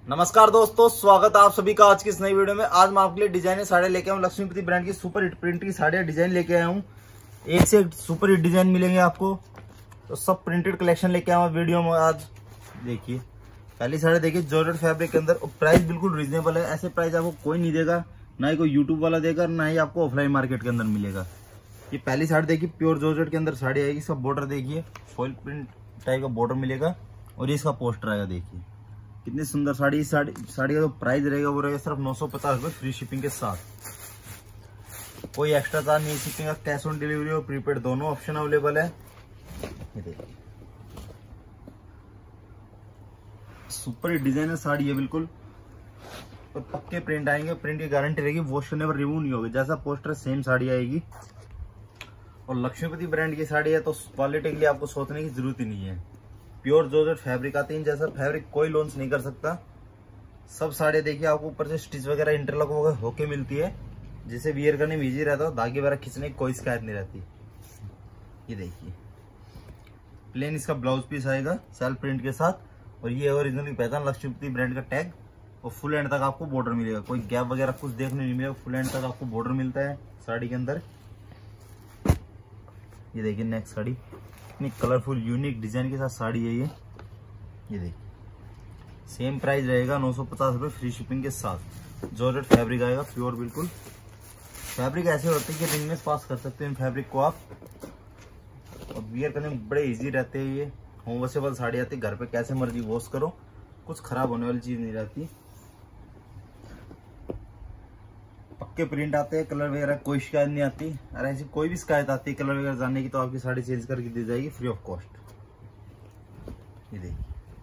नमस्कार दोस्तों, स्वागत है आप सभी का आज की इस नई वीडियो में। आज मैं आपके लिए डिजाइनर साड़ियाँ लेके आया हूँ। लक्ष्मीपति ब्रांड की सुपर हिट प्रिंट की साड़ियाँ डिजाइन लेके आया हूँ। एक से एक सुपर हिट डिजाइन मिलेंगे आपको, तो सब प्रिंटेड कलेक्शन लेके आया हूँ वीडियो में। आज देखिए पहली साड़ी देखिए, जॉर्जेट फैब्रिक के अंदर, और प्राइस बिल्कुल रीजनेबल है। ऐसे प्राइस आपको कोई नहीं देगा, ना ही कोई यूट्यूब वाला देगा, ना ही आपको ऑफलाइन मार्केट के अंदर मिलेगा। ये पहली साड़ी देखिए, प्योर जॉर्जेट के अंदर साड़ी आएगी। इसका बॉर्डर देखिए, फॉइल प्रिंट टाइप का बॉर्डर मिलेगा, और ये इसका पोस्टर आएगा। देखिए कितनी सुंदर साड़ी। इस साड़ी का जो प्राइस रहेगा वो रहेगा सिर्फ 950 रुपये फ्री शिपिंग के साथ। कोई एक्स्ट्रा चार्ज नहीं शिपिंग का। कैश ऑन डिलीवरी और प्रीपेड दोनों ऑप्शन अवेलेबल है। ये देखिए सुपर डिजाइन है साड़ी है बिल्कुल, और पक्के प्रिंट आएंगे। प्रिंट की गारंटी रहेगी, वॉश करने पर रिमूव नहीं होगी। जैसा पोस्टर सेम साड़ी आएगी, और लक्ष्मीपति ब्रांड की साड़ी है तो क्वालिटी के लिए आपको सोचने की जरूरत ही नहीं है। प्योर जॉर्जेट फैब्रिक आती है, जैसा फैब्रिक कोई लॉन्च नहीं कर सकता। सब साड़ी देखिए आपको ऊपर से स्टिच वगैरह इंटरलॉक वगैरह होके मिलती है, जिसे वियर करने में इजी रहता है। धागे वगैरह खींचने की कोई शिकायत नहीं रहती। ये देखिए प्लेन इसका ब्लाउज पीस आएगा सेल्फ प्रिंट के साथ, और ये ओरिजिनल की पहचान लक्ष्मीपति ब्रांड का टैग, और फुल एंड तक आपको बॉर्डर मिलेगा। कोई गैप वगैरह कुछ देखने नहीं मिलेगा, फुल एंड तक आपको बॉर्डर मिलता है साड़ी के अंदर। ये देखिए नेक्स्ट साड़ी, इतनी कलरफुल यूनिक डिजाइन के साथ साड़ी है ये देखिए सेम प्राइस रहेगा 950 रुपये फ्री शिपिंग के साथ। जॉर्जेट फैब्रिक आएगा प्योर बिल्कुल। फैब्रिक ऐसे होते हैं कि रिंग में पास कर सकते हैं फैब्रिक को आप, और वियर करने में बड़े इजी रहते हैं। ये होम वॉशेबल साड़ी आती है, घर पे कैसे मर्जी वॉश करो, कुछ खराब होने वाली चीज नहीं रहती। पक्के प्रिंट आते हैं, कलर वगैरह कोई शिकायत नहीं आती। और ऐसी कोई भी शिकायत आती है कलर वगैरह जानने की, तो आपकी साड़ी चेंज करके दी जाएगी फ्री ऑफ कॉस्ट। ये देखिए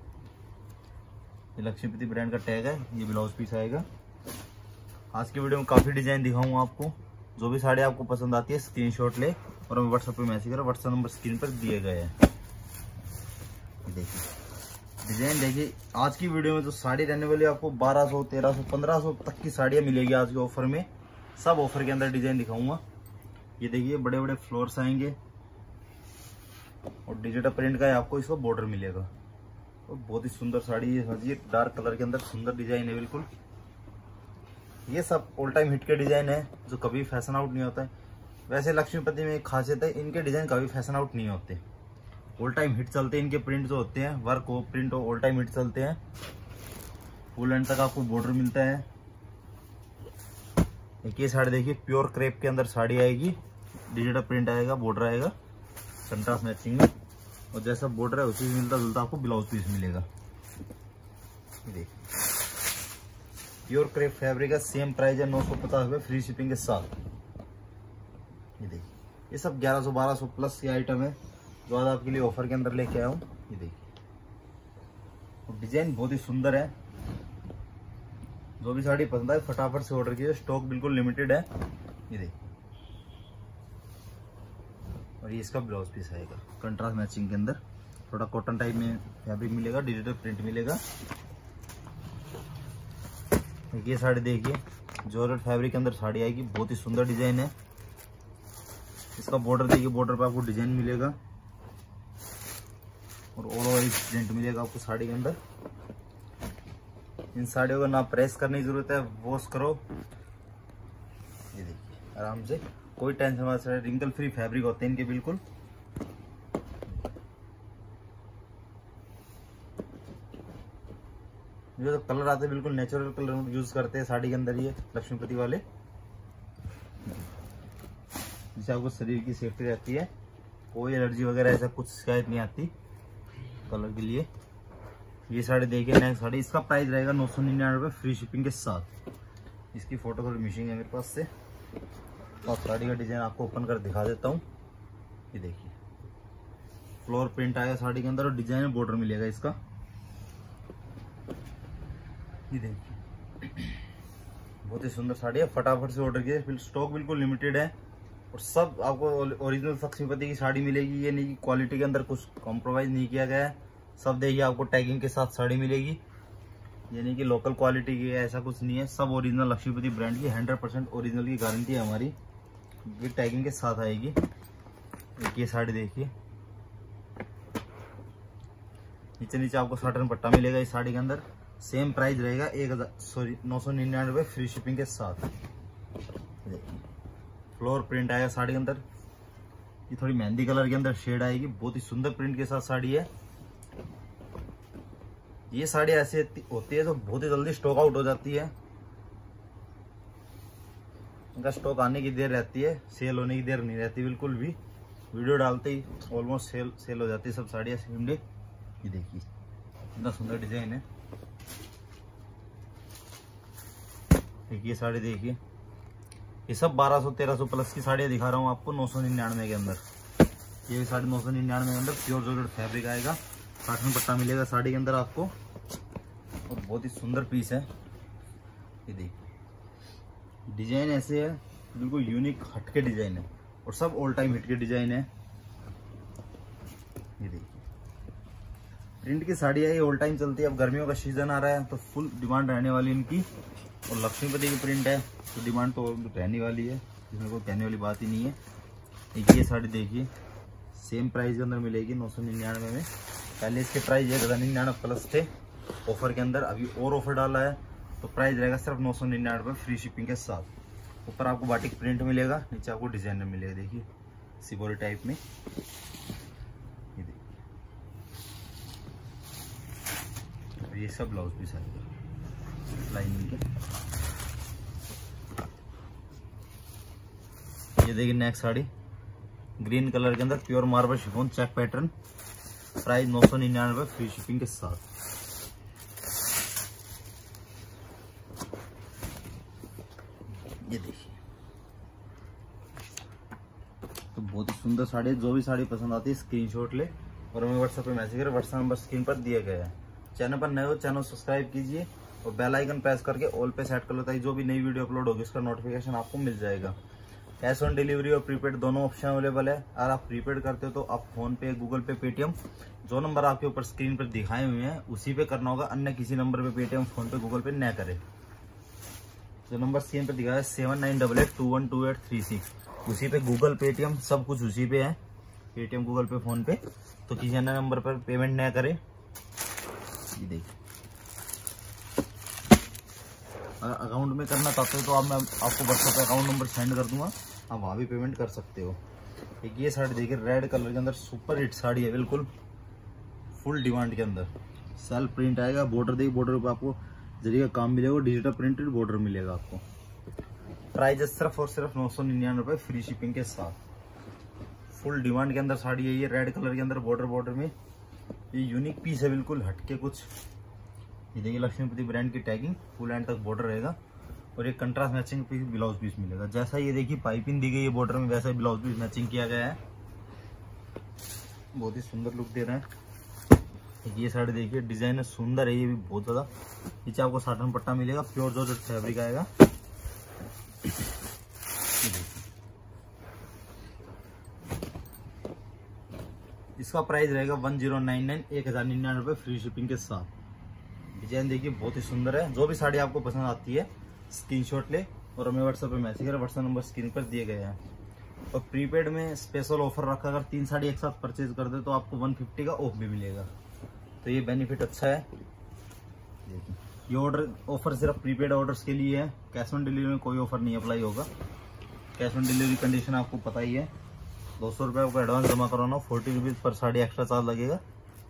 ये लक्ष्मीपति ब्रांड का टैग है, ये ब्लाउज पीस आएगा। आज की वीडियो में काफी डिजाइन दिखाऊंगा आपको। जो भी साड़ी आपको पसंद आती है स्क्रीनशॉट ले और हमें व्हाट्सएप पे मैसेज करो। व्हाट्सएप नंबर स्क्रीन पर दिए गए हैं। देखिए डिजाइन देखिए, आज की वीडियो में जो साड़ी रहने वाली आपको 1200, 1300, 1500 तक की साड़ियाँ मिलेगी आज के ऑफर में। सब ऑफर के अंदर डिजाइन दिखाऊंगा। ये देखिए बड़े बड़े फ्लोर्स आएंगे, और डिजिटल प्रिंट का है आपको इसको बॉर्डर मिलेगा, और बहुत ही सुंदर साड़ी है। समझिए डार्क कलर के अंदर सुंदर डिजाइन है बिल्कुल। ये सब ऑल टाइम हिट के डिजाइन है, जो कभी फैशन आउट नहीं होता है। वैसे लक्ष्मीपति में एक खासियत है, इनके डिजाइन कभी फैशन आउट नहीं होते, ऑल टाइम हिट चलते हैं। इनके प्रिंट जो होते हैं, वर्क हो प्रिंट हो, ऑल टाइम हिट चलते हैं। फुल एंड तक आपको बॉर्डर मिलता है। एक ये साड़ी देखिए, प्योर क्रेप के अंदर साड़ी आएगी, डिजिटल प्रिंट आएगा, बॉर्डर आएगा कंट्रास्ट मैचिंग में, और जैसा बॉर्डर है उसी से मिलता जुलता आपको ब्लाउज पीस मिलेगा। देखिए प्योर क्रेप फैब्रिक है, सेम प्राइस है 950 रुपये फ्री शिपिंग के साथ। ये देखिए ये सब 1100 1200 प्लस के आइटम है, जो आज आपके लिए ऑफर के अंदर लेके आया हूँ। ये देखिए डिजाइन बहुत ही सुंदर है। जो भी साड़ी पसंद आए फटाफट से ऑर्डर कीजिए, स्टॉक बिल्कुल लिमिटेड है। ये देखिए, और ये इसका ब्लाउज पीस आएगा कंट्रास्ट मैचिंग के अंदर, थोड़ा कॉटन टाइप में फैब्रिक मिलेगा, डिजिटल प्रिंट मिलेगा। ये साड़ी देखिए, जॉर्जेट फैब्रिक के अंदर साड़ी आएगी, बहुत ही सुंदर डिजाइन है। इसका बॉर्डर देखिए, बॉर्डर पे आपको डिजाइन मिलेगा, और ऑल ओवर प्रिंट मिलेगा आपको साड़ी के अंदर। इन साड़ियों को ना प्रेस करने की जरूरत है, वॉश करो। ये देखिए आराम से, कोई टेंशन वाला, रिंकल फ्री फैब्रिक होते हैं इनके बिल्कुल। जो तो कलर आते हैं बिल्कुल नेचुरल कलर यूज करते हैं साड़ी के अंदर ये लक्ष्मीपति वाले, जिससे आपको शरीर की सेफ्टी रहती है। कोई एलर्जी वगैरह ऐसा कुछ शिकायत नहीं आती कलर के लिए। ये साड़ी देखिए नेक्स्ट साड़ी, इसका प्राइस रहेगा 999 रुपये फ्री शिपिंग के साथ। इसकी फोटो थोड़ी मिसिंग है मेरे पास से, तो साड़ी का डिजाइन आपको ओपन कर दिखा देता हूँ। ये देखिए फ्लोर प्रिंट आएगा साड़ी के अंदर, और डिजाइन बॉर्डर मिलेगा इसका। ये देखिए बहुत ही सुंदर साड़ी है, फटाफट से ऑर्डर किए, स्टॉक बिल्कुल लिमिटेड है। और सब आपको ओरिजिनल लक्ष्मीपति की साड़ी मिलेगी। ये नहीं कि क्वालिटी के अंदर कुछ कॉम्प्रोमाइज नहीं किया गया है। सब देखिए आपको टैगिंग के साथ साड़ी मिलेगी, ये नहीं कि लोकल क्वालिटी की है, ऐसा कुछ नहीं है। सब ओरिजिनल लक्ष्मीपति ब्रांड की 100% ओरिजिनल की गारंटी है हमारी, ये टैगिंग के साथ आएगी। एक ये साड़ी देखिए, नीचे नीचे आपको साटन पट्टा मिलेगा इस साड़ी के अंदर, सेम प्राइस रहेगा 999 फ्री शिपिंग के साथ। फ्लोर प्रिंट आएगा साड़ी के अंदर, ये थोड़ी मेहंदी कलर के अंदर शेड आएगी, बहुत ही सुंदर प्रिंट के साथ साड़ी है। ये साड़ी ऐसी होती है तो बहुत ही जल्दी स्टॉक आउट हो जाती है, इनका स्टॉक आने की देर रहती है, सेल होने की देर नहीं रहती बिल्कुल भी। वीडियो डालते ही ऑलमोस्ट सेल हो जाती है सब साड़ियाँ सेम डे। ये देखिए इतना सुंदर डिजाइन है। देखिए साड़ी देखिए, ये सब 1200-1300 प्लस की साड़ियाँ दिखा रहा हूँ आपको 999 के अंदर। ये भी साड़ी 999 के अंदर प्योर जॉर्जेट फैब्रिक आएगा, काटन पट्टा मिलेगा साड़ी के अंदर आपको, और बहुत ही सुंदर पीस है। ये देखिए डिजाइन ऐसे है, बिल्कुल यूनिक हटके डिजाइन है, और सब ऑल टाइम हिट के डिजाइन है। ये देखिए प्रिंट की साड़ी है, ये ऑल टाइम चलती है। अब गर्मियों का सीजन आ रहा है तो फुल डिमांड रहने वाली इनकी, और लक्ष्मीपति की प्रिंट है तो डिमांड तो रहने वाली है, इसमें कोई कहने वाली बात ही नहीं है। ये साड़ी देखिए सेम प्राइस के अंदर मिलेगी 999 में। पहले इसके प्राइस 1099 प्लस थे ऑफर के अंदर, अभी और ऑफर डाला है तो प्राइस रहेगा सिर्फ 999 फ्री शिपिंग के साथ। ऊपर आपको बाटिक प्रिंट मिलेगा, नीचे आपको डिजाइनर मिलेगा, देखिए सिबोरी टाइप में। ये देखिए ये सब ब्लाउज पीस आएगा लाइनिंग के। ये देखिए नेक्स्ट साड़ी ग्रीन कलर के अंदर pure marble chiffon check pattern, price 999 free shipping के साथ। ये देखिए तो बहुत ही सुंदर साड़ी है। जो भी साड़ी पसंद आती है स्क्रीनशॉट ले और हमें व्हाट्सएप पे मैसेज करें, व्हाट्सएप नंबर स्क्रीन पर दिया गया है। चैनल पर नए हो चैनल सब्सक्राइब कीजिए और बेल आइकन प्रेस करके ऑल पे सेट कर लो, ताकि जो भी नई वीडियो अपलोड होगी उसका नोटिफिकेशन आपको मिल जाएगा। कैश ऑन डिलीवरी और प्रीपेड दोनों ऑप्शन अवेलेबल है। अगर आप प्रीपेड करते हो तो आप फोन पे, गूगल पे, पेटीएम, जो नंबर आपके ऊपर स्क्रीन पर दिखाए हुए हैं उसी पे करना होगा, अन्य किसी नंबर पे पेटीएम, फोन पे, गूगल पे न करें। जो नंबर स्क्रीन पर दिखाया है 7988212836, उसी पे गूगल, पेटीएम सब कुछ उसी पे है, पेटीएम, गूगल पे, फोन पे, तो किसी अन्य नंबर पर पेमेंट न करें। ये देखिए अगर अकाउंट में करना चाहते हो तो आप मैं आपको व्हाट्सएप पे अकाउंट नंबर सेंड कर दूंगा, आप वहाँ भी पेमेंट कर सकते हो। एक ये साड़ी देखिए रेड कलर के अंदर सुपर हिट साड़ी है, बिल्कुल फुल डिमांड के अंदर। सेल्फ प्रिंट आएगा, बॉर्डर देखिए, बॉर्डर पर आपको जरिए का काम मिलेगा, डिजिटल प्रिंटेड बॉर्डर मिलेगा आपको। प्राइस सिर्फ और सिर्फ 999 फ्री शिपिंग के साथ। फुल डिमांड के अंदर साड़ी है ये, रेड कलर के अंदर बॉर्डर में। ये यूनिक पीस है, बिल्कुल हटके कुछ। ये देखिए लक्ष्मीपति ब्रांड की टैगिंग, फुल एंड तक बॉर्डर रहेगा, और एक contrast matching piece blouse piece मिलेगा। जैसा ये देखिए पाइपिंग दी गई है बॉर्डर में, वैसा ही ब्लाउज पीस मैचिंग किया गया है, बहुत ही सुंदर लुक दे रहा है। ये साड़ी देखिए डिजाइन सुंदर है, ये भी बहुत ज्यादा। नीचे आपको साटन पट्टा मिलेगा, प्योर जॉर्जेट फैब्रिक आएगा। इसका प्राइस रहेगा 1099 1099 फ्री शिपिंग के साथ। डिजाइन देखिए बहुत ही सुंदर है। जो भी साड़ी आपको पसंद आती है स्क्रीनशॉट ले और हमें व्हाट्सएप पे मैसेज करें, व्हाट्सएप नंबर स्क्रीन पर दिए गए हैं। और प्रीपेड में स्पेशल ऑफर रखा, अगर 3 साड़ी एक साथ परचेज कर दे तो आपको 150 का ऑफ भी मिलेगा, तो ये बेनिफिट अच्छा है। देखिए ये ऑर्डर ऑफर सिर्फ प्रीपेड ऑर्डर्स के लिए है, कैश ऑन डिलीवरी में कोई ऑफर नहीं अप्लाई होगा। कैश ऑन डिलीवरी कंडीशन आपको पता ही है, 200 रुपये आपको एडवांस जमा कराना, 40 रुपीज पर साड़ी एक्स्ट्रा चार्ज लगेगा।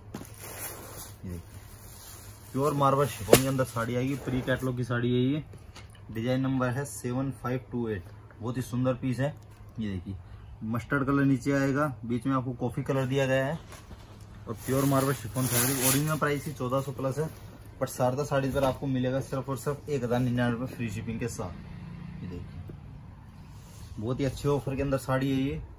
प्योर मार्बल शिफॉन के अंदर साड़ी आएगी, प्री कैटलॉग की साड़ी है ये। डिजाइन नंबर है 7528, बहुत ही सुंदर पीस है। ये देखिए मस्टर्ड कलर नीचे आएगा, बीच में आपको कॉफी कलर दिया गया है, और pure marble chiffon fabric. Original price ही 1400 प्लस है, बट शारदा साड़ी पर आपको मिलेगा सिर्फ और सिर्फ 1099 फ्री शिपिंग के साथ। ये देखिए बहुत ही अच्छे ऑफर के अंदर साड़ी है ये।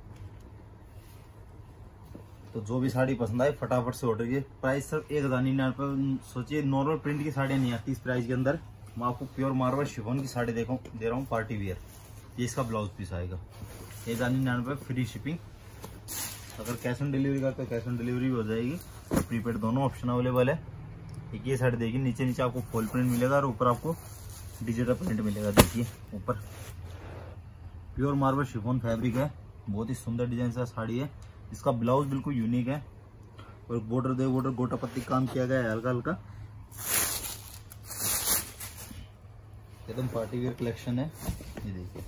तो जो भी साड़ी पसंद आए फटाफट से ऑर्डर कीजिए। प्राइस सिर्फ 1099। सोचिए नॉर्मल प्रिंट की साड़ियाँ नहीं आती इस प्राइस के अंदर। मैं आपको प्योर मार्बल शिफॉन की साड़ी दे रहा हूँ पार्टी वियर। ये इसका ब्लाउज पीस आएगा, 1099 फ्री शिपिंग। अगर कैश ऑन डिलीवरी का तो कैश ऑन डिलीवरी भी हो जाएगी, प्रीपेड दोनों ऑप्शन अवेलेबल है। एक ये साड़ी देखिए, नीचे आपको फुल प्रिंट मिलेगा और ऊपर आपको डिजिटल प्रिंट मिलेगा। देखिए ऊपर प्योर मार्बल शिफॉन फैब्रिक है, बहुत ही सुंदर डिजाइन सा साड़ी है। इसका ब्लाउज बिल्कुल यूनिक है, और बॉर्डर गोटा पत्ती काम किया गया है हल्का हल्का। एकदम पार्टी वेयर कलेक्शन है। ये देखिए,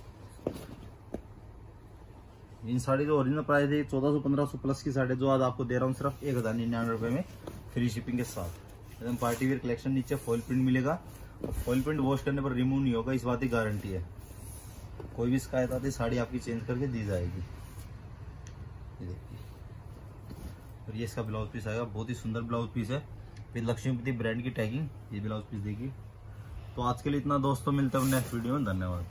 इन साड़ी जो ओरिजिनल प्राइस है 1400-1500 प्लस की साड़ी जो आज आपको दे रहा हूँ सिर्फ 1099 रुपए में फ्री शिपिंग के साथ। एकदम पार्टी वेयर कलेक्शन। नीचे फॉइल प्रिंट मिलेगा, और फॉइल प्रिंट वॉश करने पर रिमूव नहीं होगा, इस बात की गारंटी है। कोई भी शिकायत आती है साड़ी आपकी चेंज करके दी जाएगी। ये देखिए, और ये इसका ब्लाउज पीस आएगा, बहुत ही सुंदर ब्लाउज पीस है, फिर लक्ष्मीपति ब्रांड की टैगिंग। ये ब्लाउज पीस देखिए। तो आज के लिए इतना दोस्तों, मिलते हैं नेक्स्ट वीडियो में। धन्यवाद।